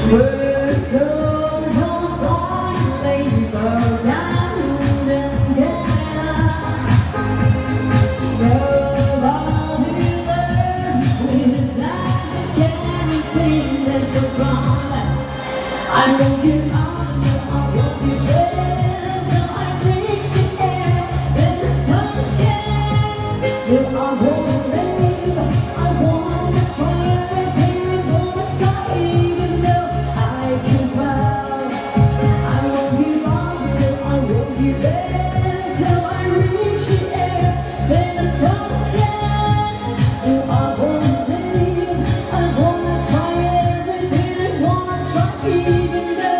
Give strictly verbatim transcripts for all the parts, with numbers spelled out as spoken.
I won't give up, I won't give in till I reach the end. Then it's time again. If I won't leave, I wanna try everything. Wanna try even though I can fall. I won't give up, I won't give in till I reach the end. Then it's time again. If I won't leave, I wanna try everything. Wanna try even.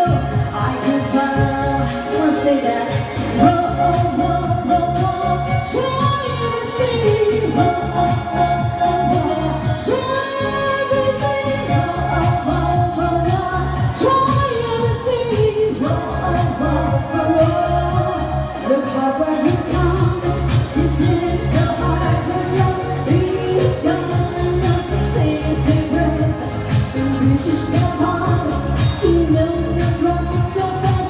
Say that. Whoa, whoa, whoa, whoa, whoa. Try everything. Whoa, whoa, whoa, whoa. Try everything. Whoa, whoa, whoa, whoa. Try everything. Whoa, whoa, whoa, whoa. Look how far you've come. You did so hard. Was love really done enough to take a breath? To beat yourself up. To know you're wrong so fast.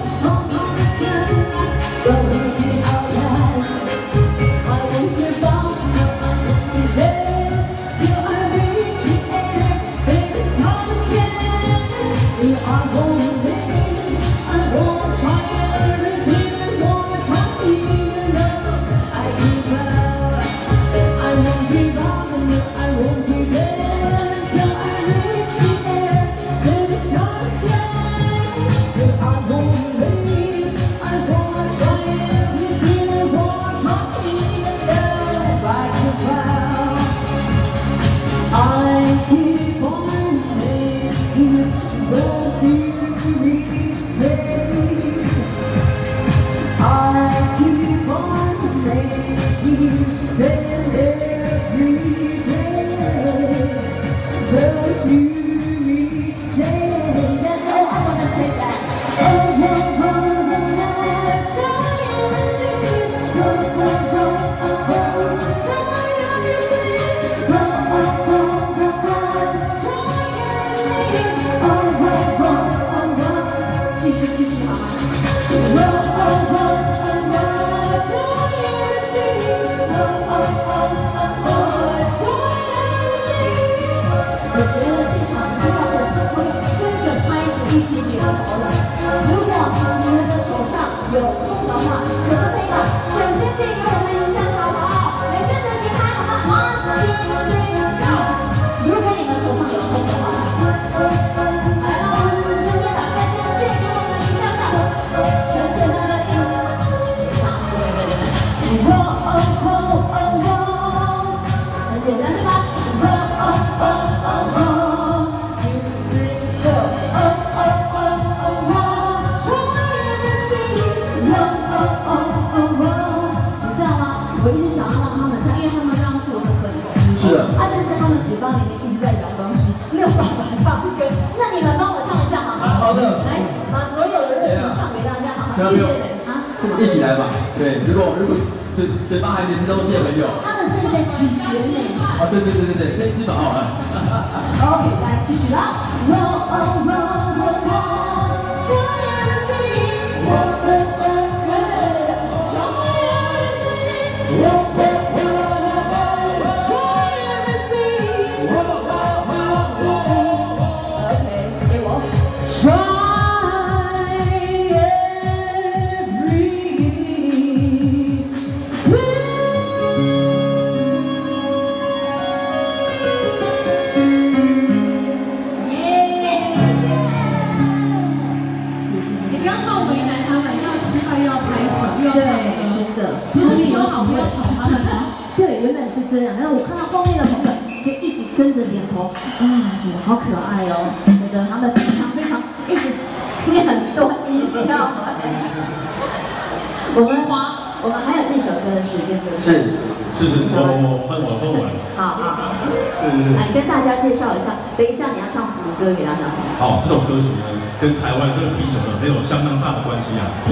一起来吧，对，如果如果嘴嘴巴还没吃东西的朋友， 他们正在咀嚼美食。 哦，对对对对对，先吃吧，好了。 OK， 来继续了。Roll on, roll, roll, roll, try everything. Roll, roll, roll, roll, try everything. Roll, roll, roll, roll, try everything. Roll, roll, roll, roll. OK， 给我。Try.对，原本是这样，然后我看到后面的朋友就一直跟着点头，啊，觉得好可爱哦，觉得他们非常非常一直念很多音效。我们我们还有一首歌的时间，对不对？ 是是是是，我换我换我。 好好好， 是是是。 来跟大家介绍一下，等一下你要唱什么歌给大家听？ 好，这首歌曲呢，跟台湾这个啤酒呢，很有相当大的关系啊。